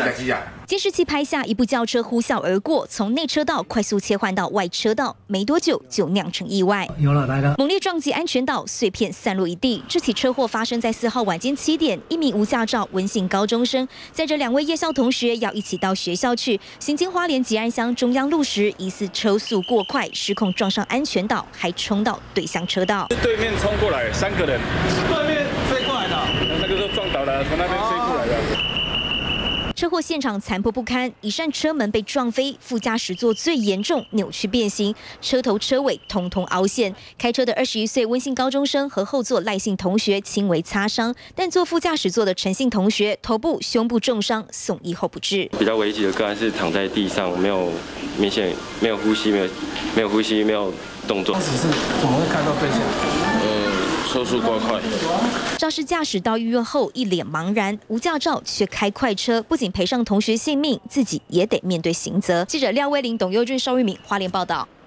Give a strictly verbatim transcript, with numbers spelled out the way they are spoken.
代志啊！ 监视器拍下一部轿车呼啸而过，从内车道快速切换到外车道，没多久就酿成意外。 有了，来了！ 猛烈撞击安全岛，碎片散落一地。这起车祸发生在四号晚间七点，一名无驾照文姓高中生载着两位夜校同学要一起到学校去，行经花莲吉安乡中央路时，疑似车速过快，失控撞上安全岛，还冲到对向车道。 是对面冲过来，三个人， 对面飞过来的， 那个时候撞倒了，从那边飞过来的。 车祸现场残破不堪，一扇车门被撞飞，副驾驶座最严重，扭曲变形，车头车尾通通凹陷。开车的二十一岁温姓高中生和后座赖姓同学轻微擦伤，但坐副驾驶座的陈姓同学头部、胸部重伤，送医后不治。 比较危急的个案是躺在地上，没有明显没有呼吸，没有没有呼吸，没有动作。 当时是怎么会看到对象？ 呃，车速过快。 肇事驾驶到医院后一脸茫然，无驾照却开快车，不仅赔上同学性命，自己也得面对刑责。记者廖威林、董佑俊、邵玉敏花莲报道。